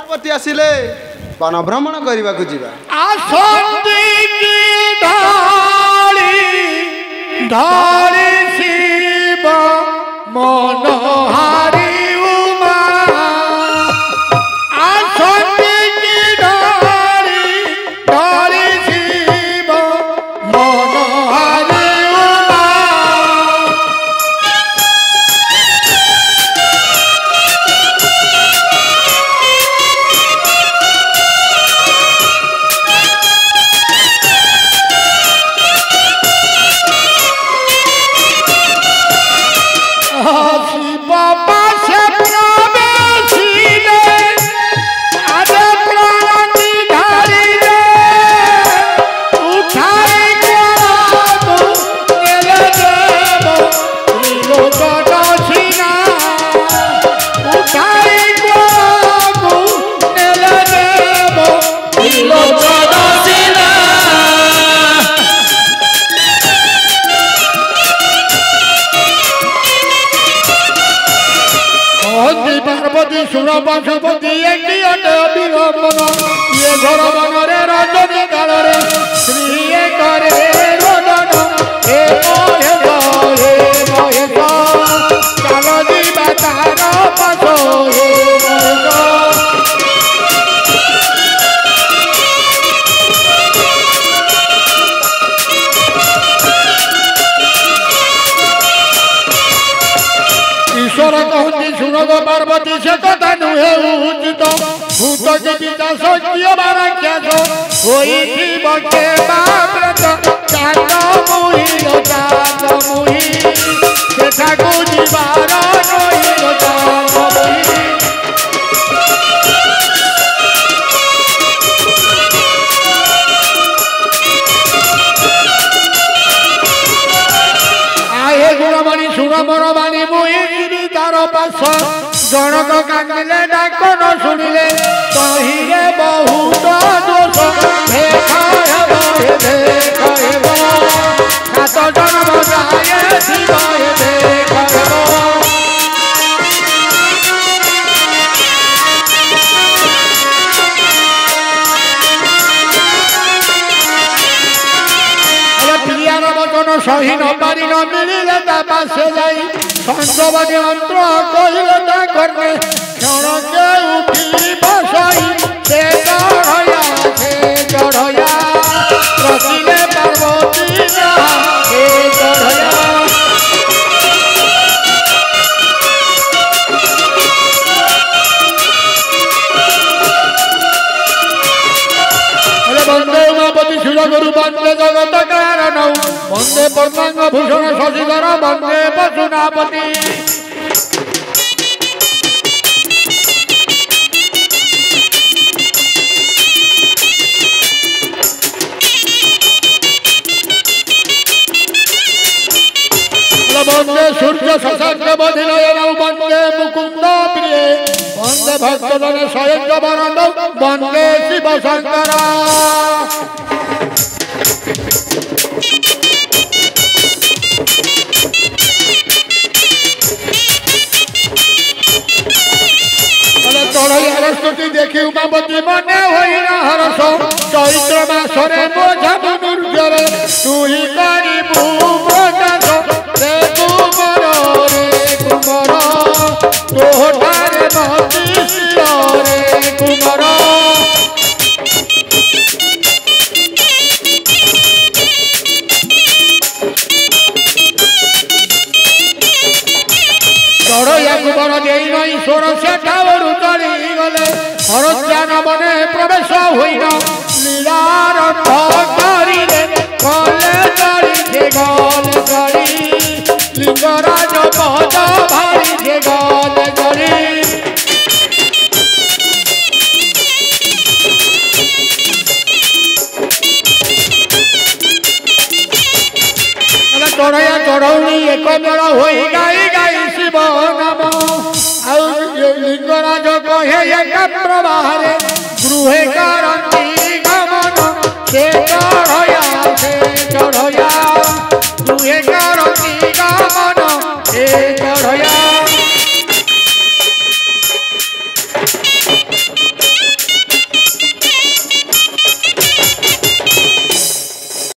ପାର୍ବତୀ ଆସିଲେ ବନ ଭ୍ରମଣ କରିବାକୁ ଯିବା। ଆସନ୍ତି ଢାଳି ଢାଳି ଶିବ ମନହାରି ଉମା ଆସନ୍ତି ଢାଳି ଢାଳି ଶିବ ମନହାରି ଉମା पशुपति विलंबन ये घर बनरे रजनी कालरे श्री करे रोदन हे महेश चाल जीवा तार पास हे ईश्वर कहती सुनद पार्वती से कथा नुहे उचित भूत जीविता सत्य बाराख्यास होई बटे बाव्रत चांद मुही सेठाकु जीवार नहिल चांद मुही आए गुणमणि सुन मोर बाणी मुही तार पास जनक कांदिले डाक न शुणिले तहिरे बहुत दोष देख सात जन्म जाए शिव देख प्रियार वचन सही न पारि न मिलिले ता पासे जाई संजवादी मंत्र कहिले ता करने क्षणके उठी बसाई से चढ़या रसिले पार्वती से चढ़या वंदे उमापति शिवगुरु वंदे जगत कारण वंदे पर्णांग भूषण शशिधर वंदे पशुनापति वंदे सूर्य शशांक बधिनयन वंदे मुकुंद प्रिय वंदे भक्तजन स्वयं वरद वंदे शिव शंकर चढ़ैया स्तुति देखी उमापति मने होइना हरस चैत्र मासरे बोझा मनुर्जरे तू ही करिबू प्रकाश रे कुमार तोठारे मती शिर रे कुमार चढ़ैया कुमार देन ईश्वर सेठावरु चली गले हरज्ञान मने प्रवेश होइल लीलारंभ करिले गले चढ़ी गले लिंगराज पद भारी गले चढ़ी चढ़ैया चढ़ौनी एक मेल हो गाई गाई शिव नाम लिंगराज कहे एक प्रभारे गृहे करती गमन से चढ़या गृहे करती गमन